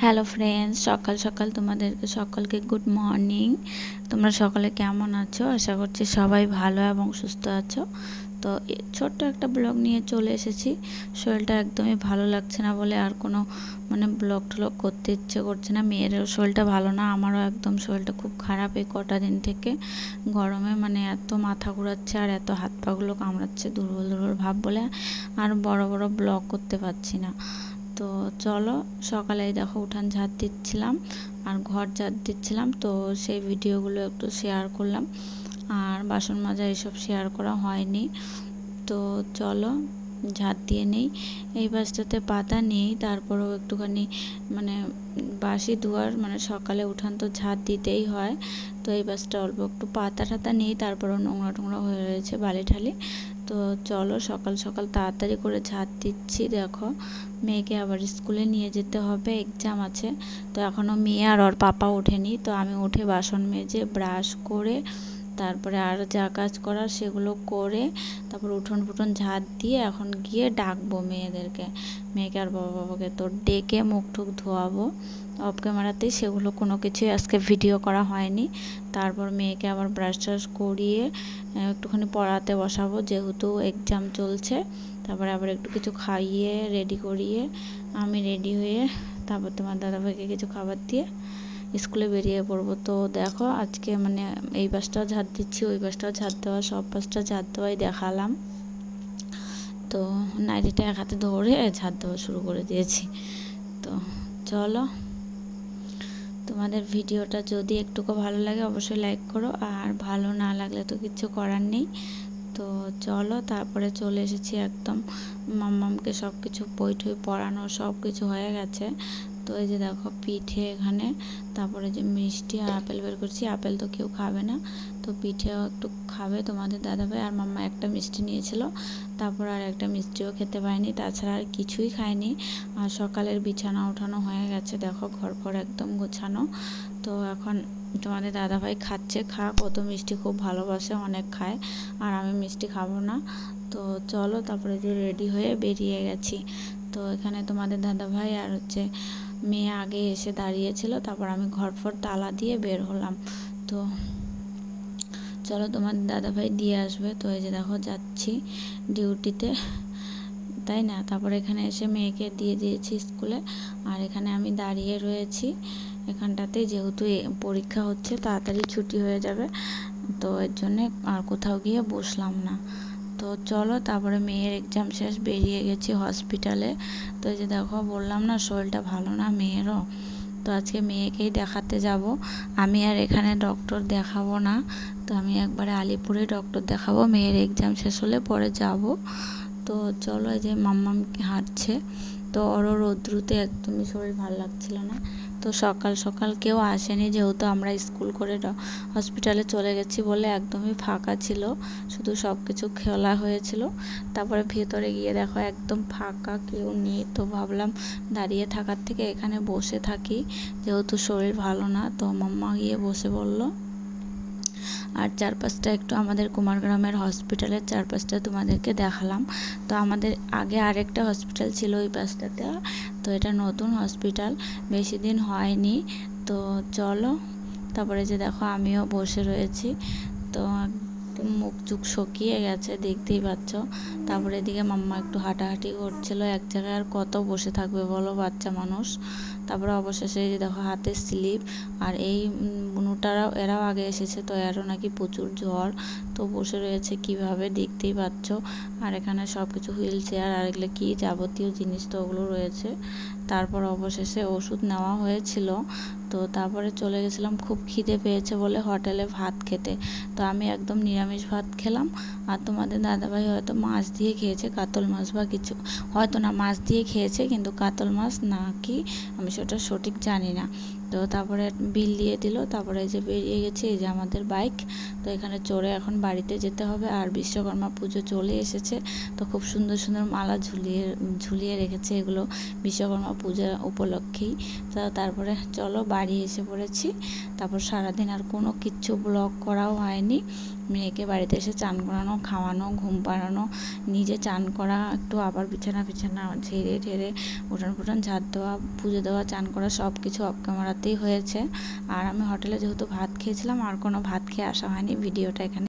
Hello friends, সকাল সকাল তোমাদেরকে সকলকে গুড মর্নিং। তোমরা সকলে কেমন আছো? আশা করছি সবাই ভালো এবং সুস্থ আছো। তো ছোট্ট একটা ব্লগ নিয়ে চলে এসেছি। শরীরটা একদমই ভালো লাগছে না বলে আর কোনো ব্লগ টলগ করতে ইচ্ছে করছে না। মেয়েরও শরীরটা ভালো না, আমারও একদম শরীরটা খুব খারাপ এই কটা দিন থেকে। গরমে এত মাথা ঘোরাচ্ছে আর এত হাত পাগুলো কামড়াচ্ছে, দুর্বল দুর্বল ভাব বলে আর বড় বড় ব্লগ করতে পারছি না। তো চলো, সকালে দেখো উঠান ঝাড় দিচ্ছিলাম আর ঘর ঝাড় দিচ্ছিলাম, তো সেই ভিডিওগুলো একটু শেয়ার করলাম। আর বাসন মাজা এসব শেয়ার করা হয়নি। তো চলো ঝাড় দিয়ে নেই। এই বাসটাতে পাতা নেই, তারপরেও একটুখানি বাসি ধোয়ার সকালে উঠান তো ঝাড় দিতেই হয়। তো এই বাসটা অল্প একটু পাতা টাতা নেই, তারপরেও নোংরা টোংরা হয়ে রয়েছে বালি ঠালি। তো চলো সকাল সকাল তাড়াতাড়ি করে ঝাড় দিচ্ছি। দেখো মেয়েকে আবার স্কুলে নিয়ে যেতে হবে, এক্সাম আছে। তো এখনও মেয়ে আর ওর পাপা ওঠেনি। তো আমি উঠে বাসন মেজে ব্রাশ করে তারপরে আর যা কাজ করার সেগুলো করে তারপর উঠোন ফুটন ঝাড় দিয়ে এখন গিয়ে ডাকবো মেয়েকে আর বাবাকে। তো ডেকে মুখ টুক ধোয়াবো অফ ক্যামেরাতেই, সেগুলো কোনো কিছুই আজকে ভিডিও করা হয়নি। তারপর মেয়েকে আবার ব্রাশ ট্রাশ করিয়ে একটুখানি পড়াতে বসাবো, যেহেতু এক্সাম চলছে। তারপরে আবার একটু কিছু খাইয়ে রেডি করিয়ে আমি রেডি হয়ে তারপর তোমার দাদাভাইকে কিছু খাবার দিয়ে স্কুলে বেরিয়ে পড়বো। তো দেখো আজকে এই বাসটাও ঝাড় দিচ্ছি, ওই বাসটাও ঝাড় দেওয়া, সব বাসটা ঝাড় দেওয়াই দেখালাম। তো নাইটিটা এক হাতে ধরে ঝাড় দেওয়া শুরু করে দিয়েছি। তো চলো, তোমাদের ভিডিওটা যদি একটুকু ভালো লাগে অবশ্যই লাইক করো, আর ভালো না লাগলে তো কিছু করার নেই। তো চলো, তারপরে চলে এসেছি একদম মাম্মামকে সব কিছু বই টই পড়ানো সব কিছু হয়ে গেছে। তো এই যে দেখো পিঠে এখানে, তারপরে যে মিষ্টি আর আপেল বের করছি। আপেল তো কেউ খাবে না, তো পিঠেও একটু খাবে তোমাদের দাদাভাই। আর মাম্মা একটা মিষ্টি নিয়েছিল, তারপর আর একটা মিষ্টিও খেতে পায়নি, তাছাড়া আর কিছুই খায়নি। আর সকালের বিছানা ওঠানো হয়ে গেছে, দেখো ঘর ফর একদম গোছানো। তো এখন তোমাদের দাদাভাই খাচ্ছে, কত মিষ্টি খুব ভালোবাসে, অনেক খায়। আর আমি মিষ্টি খাবো না। তো চলো, তারপরে যে রেডি হয়ে বেরিয়ে গেছি। তো এখানে তোমাদের দাদাভাই আর মেয়ে আগে এসে দাঁড়িয়েছিল, তারপর আমি ঘর ফর তালা দিয়ে বের হলাম। তো চলো, তোমাদের দাদাভাই দিয়ে আসবে। তো এই যে দেখো যাচ্ছি ডিউটিতে, তাই না। তারপর এখানে এসে মেয়েকে দিয়ে দিয়েছি স্কুলে, আর এখানে আমি দাঁড়িয়ে রয়েছি এখানটাতে, যেহেতু পরীক্ষা হচ্ছে তাড়াতাড়ি ছুটি হয়ে যাবে, তো এর জন্যে আর কোথাও গিয়ে বসলাম না। তো চলো, তারপরে মেয়ের এক্সাম শেষ, বেরিয়ে গেছি হসপিটালে। তো এই যে দেখো বললাম না শরীরটা ভালো না মেয়েরও, তো আজকে মেয়েকেই দেখাতে যাব। আমি আর এখানে ডক্টর দেখাবো না, তো আমি একবারে আলিপুরে ডক্টর দেখাবো, মেয়ের এক্সাম শেষ হলে পরে যাব। তো চলো, এই যে মাম্মাম হাঁটছে, তো ওরও রৌদ্রুতে একদমই শরীর ভালো লাগছিল না। তো সকাল সকাল কেউ আসেনি, যেহেতু আমরা স্কুল করে হসপিটালে চলে গেছি বলে একদমই ফাঁকা ছিল, শুধু সব কিছু খোলা হয়েছিল। তারপরে ভেতরে গিয়ে দেখো একদম ফাঁকা, কেউ নেই। তো ভাবলাম দাঁড়িয়ে থাকার থেকে এখানে বসে থাকি, যেহেতু শরীর ভালো না। তো মাম্মা গিয়ে বসে বললো। আর চারপাশটা একটু আমাদের কুমারগ্রামের হসপিটালের চারপাশটা তোমাদেরকে দেখালাম। তো আমাদের আগে আরেকটা হসপিটাল ছিল ওই পাশটাতে, তো এটা নতুন হসপিটাল, বেশি দিন হয়নি। তো চলো, তারপরে যে দেখো আমিও বসে রয়েছি। তো মুখ চুখ শুকিয়ে গেছে, দেখতেই পাচ্ছ। তারপরে এদিকে মাম্মা একটু হাঁটাহাঁটি করছিল এক জায়গায়, আর কত বসে থাকবে বলো বাচ্চা মানুষ। তারপরে অবশেষে এই যে দেখো হাতে স্লিপ, আর এই এরাও আগে এসেছে, তো এরও নাকি প্রচুর জ্বর। তো বসে রয়েছে কিভাবে দেখতেই পাচ্ছ। আর এখানে সব কিছু হুইল চেয়ার আর এগুলো কি যাবতীয় জিনিস তো ওগুলো রয়েছে। তারপর অবশেষে ওষুধ নেওয়া হয়েছিল। তো তারপরে চলে গেছিলাম, খুব খিদে পেয়েছে বলে হোটেলে ভাত খেতে। তো আমি একদম নিরামিষ ভাত খেলাম, আর তোমাদের দাদাভাই হয়তো মাছ দিয়ে খেয়েছে, কাতল মাছ বা কিছু, হয়তো না মাছ দিয়ে খেয়েছে, কিন্তু কাতল মাছ না কি আমি সেটা সঠিক জানি না। তো তারপরে বিল দিয়ে দিল, তারপরে এই যে বেরিয়ে গেছে, এই যে আমাদের বাইক। তো এখানে চড়ে এখন বাড়িতে যেতে হবে। আর বিশ্বকর্মা পুজো চলে এসেছে, তো খুব সুন্দর সুন্দর মালা ঝুলিয়ে রেখেছে, এগুলো বিশ্বকর্মা পূজা উপলক্ষেই। তো তারপরে চলো বাড়ি এসে পড়েছি। তারপর সারাদিন আর কোনো কিচ্ছু ব্লগ করাও হয়নি, মেয়েকে বাড়িতে এসে চান করানো, খাওয়ানো, ঘুম পাড়ানো, নিজে চান করা, একটু আবার বিছানা ঝেড়ে ঠেড়ে উঠান ফুটান ঝাড় দেওয়া, পুজো দেওয়া, চান করা সব কিছু অফ ক্যামেরাতেই হয়েছে। আর আমি হোটেলে যেহেতু ভাত খেয়েছিলাম, আর কোনো ভাত খেয়ে আসা হয়নি। ভিডিওটা এখানে